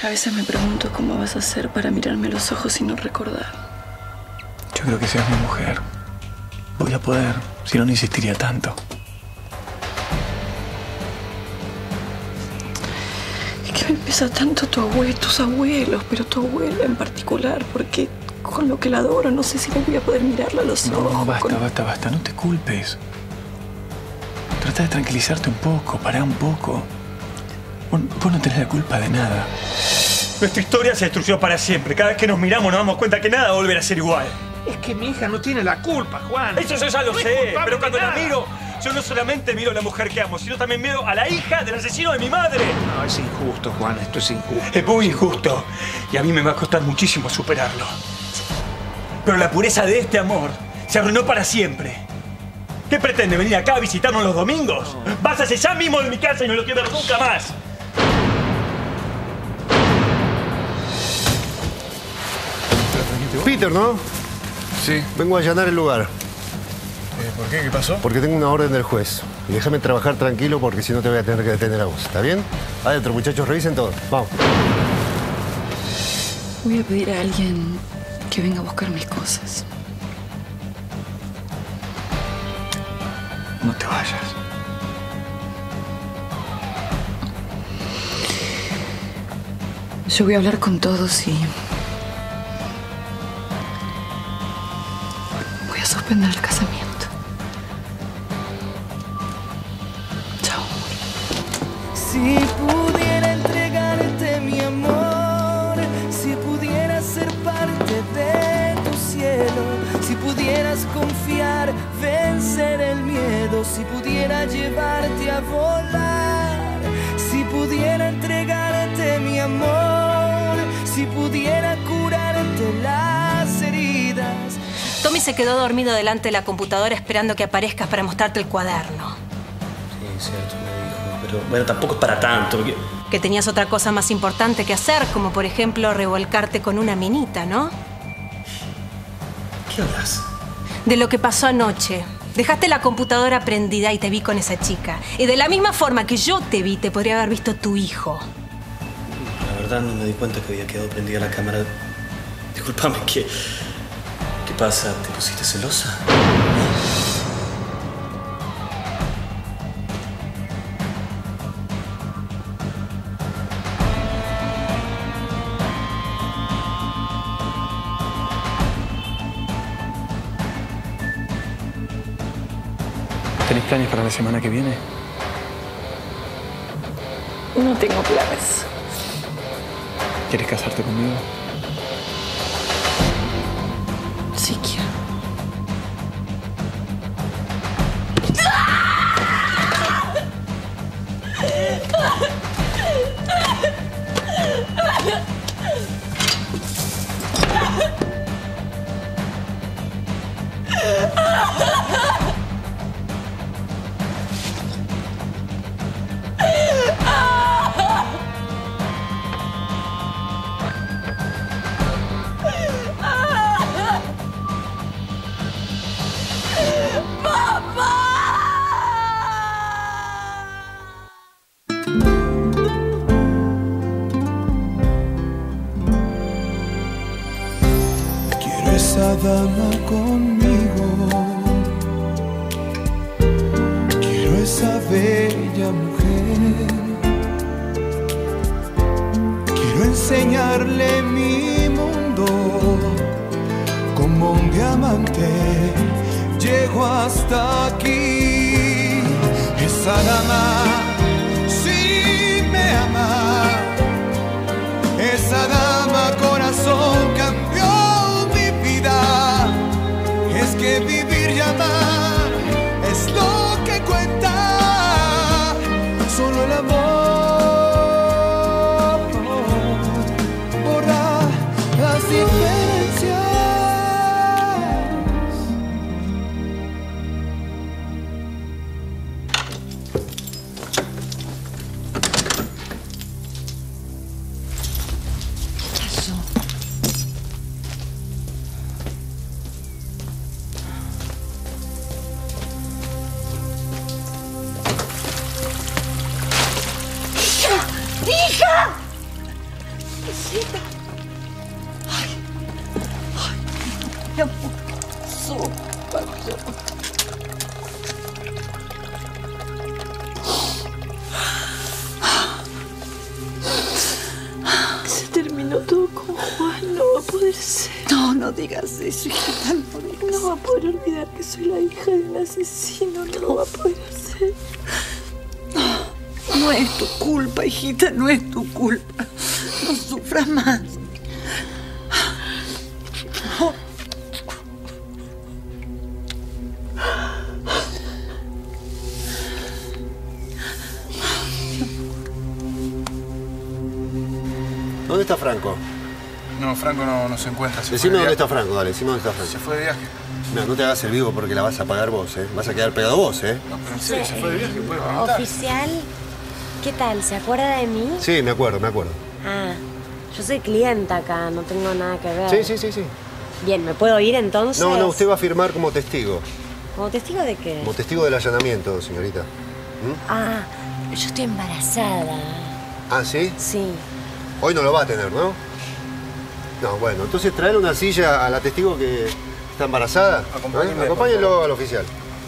A veces me pregunto cómo vas a hacer para mirarme a los ojos y no recordar. Yo creo que seas mi mujer. Voy a poder, si no, no insistiría tanto. Es que me pesa tanto tus abuelos, pero tu abuela en particular, porque con lo que la adoro no sé si voy a poder mirarla a los ojos. No, basta, no te culpes. Trata de tranquilizarte un poco, pará un poco. Vos no tenés la culpa de nada. Nuestra historia se destruyó para siempre. Cada vez que nos miramos nos damos cuenta que nada va a volver a ser igual. Es que mi hija no tiene la culpa, Juan. Eso yo ya lo sé, pero cuando la miro, yo no solamente miro a la mujer que amo, sino también miro a la hija del asesino de mi madre. No, es injusto, Juan, esto es injusto. Es muy injusto y a mí me va a costar muchísimo superarlo. Pero la pureza de este amor se arruinó para siempre. ¿Qué pretende, venir acá a visitarnos los domingos? Váyase ya mismo de mi casa y no lo quiero ver nunca más. Peter, ¿no? Sí. Vengo a allanar el lugar. ¿Por qué? ¿Qué pasó? Porque tengo una orden del juez. Y déjame trabajar tranquilo porque si no te voy a tener que detener a vos. ¿Está bien? Adentro, muchachos, revisen todo. Vamos. Voy a pedir a alguien que venga a buscar mis cosas. No te vayas. Yo voy a hablar con todos y voy a suspender el casamiento. Chao. Si pudiera entregarte mi amor, si pudiera ser parte de tu cielo, si pudieras confiar, vencer el miedo, si pudiera llevarte a volar, si pudiera entregarte mi amor, si pudiera curarte las heridas. Tommy se quedó dormido delante de la computadora esperando que aparezcas para mostrarte el cuaderno. Sí, cierto, me dijo. Pero bueno, tampoco es para tanto. Porque... Que tenías otra cosa más importante que hacer, como por ejemplo revolcarte con una minita, ¿no? ¿Qué hablas? De lo que pasó anoche. Dejaste la computadora prendida y te vi con esa chica. Y de la misma forma que yo te vi, te podría haber visto tu hijo. La verdad no me di cuenta que había quedado prendida la cámara. Discúlpame, ¿qué pasa? ¿Te pusiste celosa? ¿Tenés planes para la semana que viene? No tengo planes. ¿Quieres casarte conmigo? Sí quiero. Esa dama conmigo, quiero esa bella mujer, quiero enseñarle mi mundo como un diamante, llego hasta aquí. Esa dama sí me ama, esa dama corazón cambió. Es que vivir y amar es lo que cuenta, solo el amor borra las diferencias. hijita. Ay, mi amor, ¿qué pasó? Se terminó todo con Juan, no va a poder ser. No, no digas eso, hijita, no digas eso. No va a poder olvidar que soy la hija de un asesino, no lo va a poder hacer. No es tu culpa, hijita, no es tu culpa. No sufras más. No. ¿Dónde está Franco? No, Franco no se encuentra. Decime dónde está Franco, dale, decime dónde está Franco. Se fue de viaje. No, no te hagas el vivo porque la vas a pagar vos, ¿eh? Vas a quedar pegado vos, ¿eh? No, pero en serio, se fue de viaje, puede preguntar. Oficial, ¿qué tal? ¿Se acuerda de mí? Sí, me acuerdo. Ah, yo soy clienta acá, no tengo nada que ver. Sí. Bien, ¿me puedo ir entonces? No, usted va a firmar como testigo. ¿Como testigo de qué? Como testigo del allanamiento, señorita. Ah, yo estoy embarazada. ¿Ah, sí? Sí. Hoy no lo va a tener, ¿no? No, bueno, entonces traer una silla a la testigo que está embarazada. Acompáñenlo al oficial.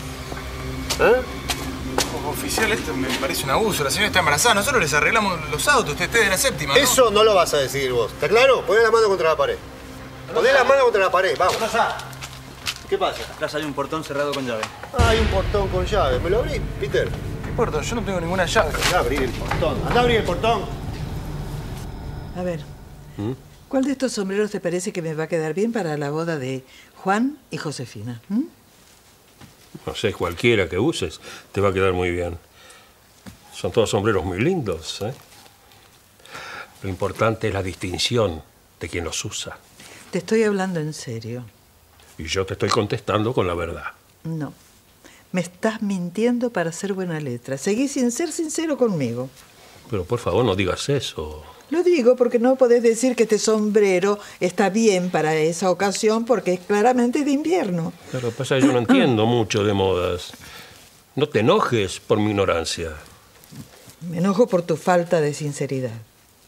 Oficial, esto me parece un abuso. La señora está embarazada. Nosotros les arreglamos los autos. Usted de la séptima, ¿no? Eso no lo vas a decidir vos. ¿Está claro? Poné la mano contra la pared. Poné la mano contra la pared, vamos. ¿Qué pasa? Acá hay un portón cerrado con llave. Hay un portón con llave. ¿Me lo abrí, Peter? ¿Qué portón? Yo no tengo ninguna llave. Andá a abrir el portón. Andá a abrir el portón. A ver, ¿cuál de estos sombreros te parece que me va a quedar bien para la boda de Juan y Josefina? No sé, cualquiera que uses te va a quedar muy bien. Son todos sombreros muy lindos, ¿eh? Lo importante es la distinción de quien los usa. Te estoy hablando en serio. Y yo te estoy contestando con la verdad. No. Me estás mintiendo para hacer buena letra. Seguí sin ser sincero conmigo. Pero por favor, no digas eso. Lo digo porque no podés decir que este sombrero está bien para esa ocasión porque es claramente de invierno. Pero pasa que yo no entiendo mucho de modas. No te enojes por mi ignorancia. Me enojo por tu falta de sinceridad.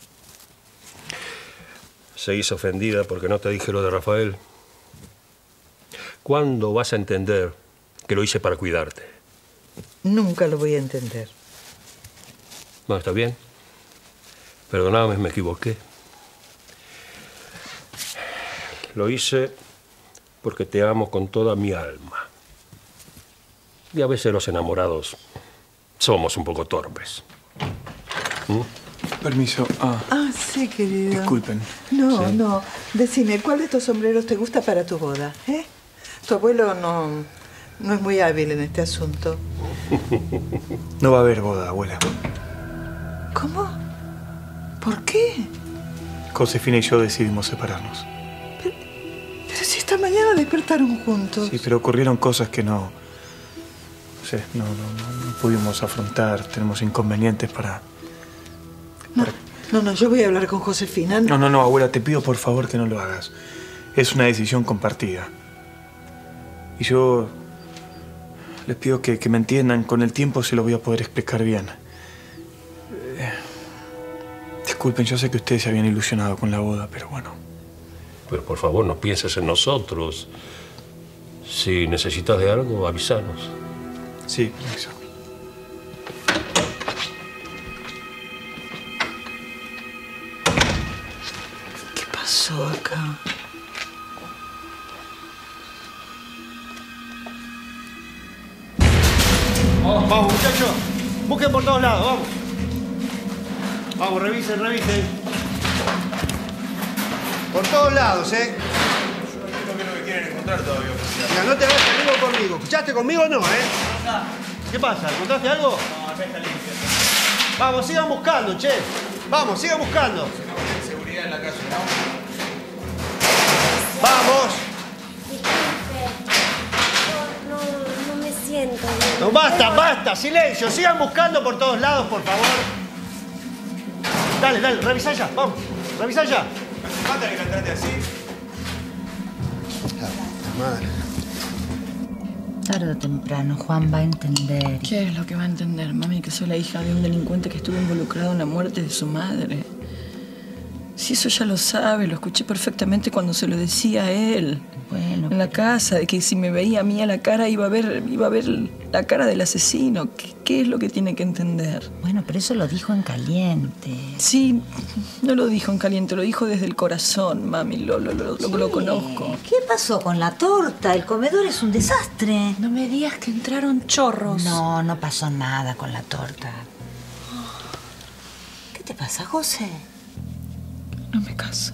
¿Seguís ofendida porque no te dije lo de Rafael? ¿Cuándo vas a entender que lo hice para cuidarte? Nunca lo voy a entender. Bueno, está bien. Perdóname, me equivoqué. Lo hice porque te amo con toda mi alma. Y a veces los enamorados somos un poco torpes. Permiso. Sí, querido. Disculpen. No. Decime, ¿cuál de estos sombreros te gusta para tu boda? Tu abuelo no es muy hábil en este asunto. No va a haber boda, abuela. ¿Cómo? ¿Por qué? Josefina y yo decidimos separarnos. Pero si esta mañana despertaron juntos. Sí, pero ocurrieron cosas que no pudimos afrontar. Tenemos inconvenientes para... No, yo voy a hablar con Josefina. No, abuela, te pido por favor que no lo hagas. Es una decisión compartida. Y yo les pido que me entiendan. Con el tiempo se lo voy a poder explicar bien. Disculpen, yo sé que ustedes se habían ilusionado con la boda, pero bueno. Pero por favor, no pienses en nosotros. Si necesitas de algo, avísanos. Sí, permiso. ¿Qué pasó acá? Vamos, muchachos. Busquen por todos lados, vamos. Vamos, revisen. Por todos lados, ¿eh? Yo no entiendo qué es lo que quieren encontrar todavía, oficial. Mira, no te hagas amigo conmigo. ¿Escuchaste conmigo o no, ¿Qué pasa? ¿Encontraste algo? No, acá está limpio. Vamos, sigan buscando, che. Vamos, sigan buscando. Si no hay seguridad en la calle, ¿no? ¡Vamos! No me siento bien. No, basta, silencio. Sigan buscando por todos lados, por favor. Dale, revisa ya, vamos. Revisa ya. ¿Hace falta que la trate así? Madre. Tarde o temprano Juan va a entender. ¿Qué es lo que va a entender, mami? Que soy la hija de un delincuente que estuvo involucrado en la muerte de su madre. Si eso ya lo sabe, lo escuché perfectamente cuando se lo decía a él. Bueno, en la casa, de que si me veía a mí a la cara iba a ver la cara del asesino. ¿Qué es lo que tiene que entender? Bueno, pero eso lo dijo en caliente. Sí, no lo dijo en caliente, lo dijo desde el corazón, mami. Lo conozco. ¿Qué pasó con la torta? El comedor es un desastre. No me digas que entraron chorros. No, no pasó nada con la torta. ¿Qué te pasa, José? No me caso.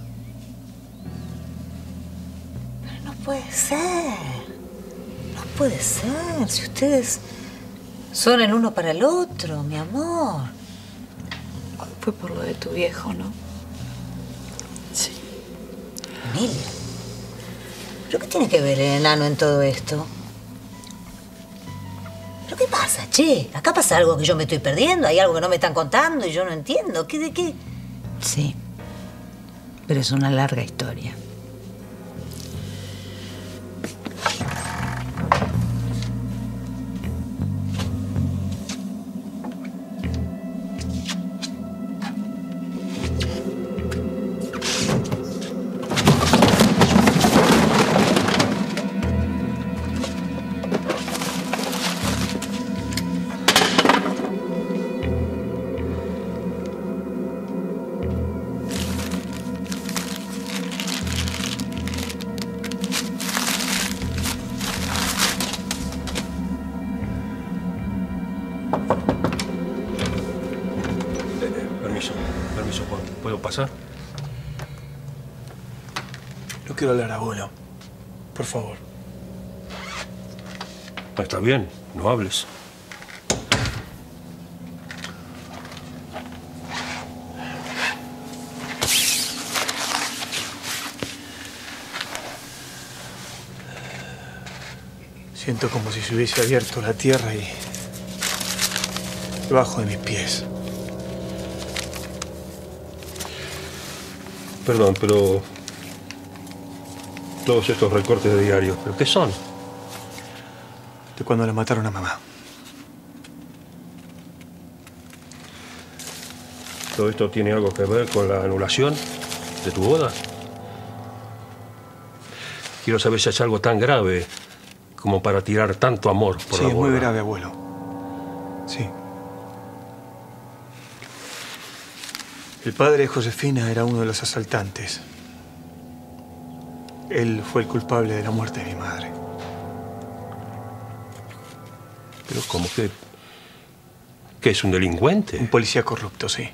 Pero no puede ser. No puede ser. Si ustedes son el uno para el otro, mi amor. Fue por lo de tu viejo, ¿no? Sí. Emilia. ¿Pero qué tiene que ver el enano en todo esto? ¿Pero qué pasa, che? Acá pasa algo que yo me estoy perdiendo. Hay algo que no me están contando y yo no entiendo. ¿Qué de qué? Sí. Pero es una larga historia. Permiso, Juan. ¿Puedo pasar? No quiero hablar, abuelo. Por favor. Está bien, no hables. Siento como si se hubiese abierto la tierra y debajo de mis pies. Perdón, pero todos estos recortes de diarios, ¿pero qué son? De cuando le mataron a mamá. ¿Todo esto tiene algo que ver con la anulación de tu boda? Quiero saber si es algo tan grave como para tirar tanto amor por la boda. Sí, es muy grave, abuelo. Sí. El padre de Josefina era uno de los asaltantes. Él fue el culpable de la muerte de mi madre. Pero ¿cómo que? ¿Qué es un delincuente? Un policía corrupto, sí.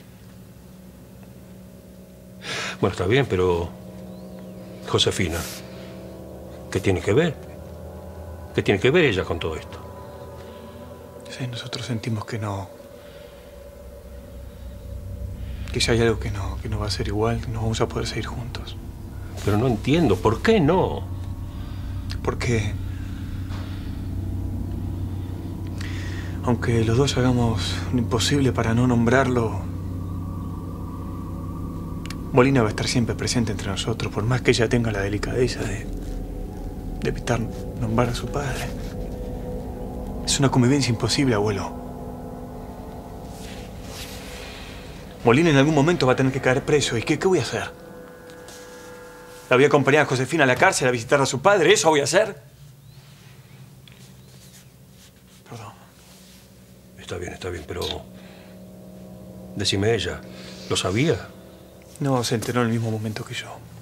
Bueno, está bien, pero Josefina, ¿qué tiene que ver? ¿Qué tiene que ver ella con todo esto? Sí, nosotros sentimos que no. Que ya hay algo que no va a ser igual, que no vamos a poder seguir juntos. Pero no entiendo, ¿por qué no? Porque aunque los dos hagamos lo imposible para no nombrarlo, Molina va a estar siempre presente entre nosotros, por más que ella tenga la delicadeza de evitar nombrar a su padre. Es una convivencia imposible, abuelo. Molina en algún momento va a tener que caer preso. ¿Y qué voy a hacer? ¿La voy a acompañar a Josefina a la cárcel a visitar a su padre? ¿Eso voy a hacer? Perdón. Está bien, pero decime ella, ¿lo sabía? No, se enteró en el mismo momento que yo.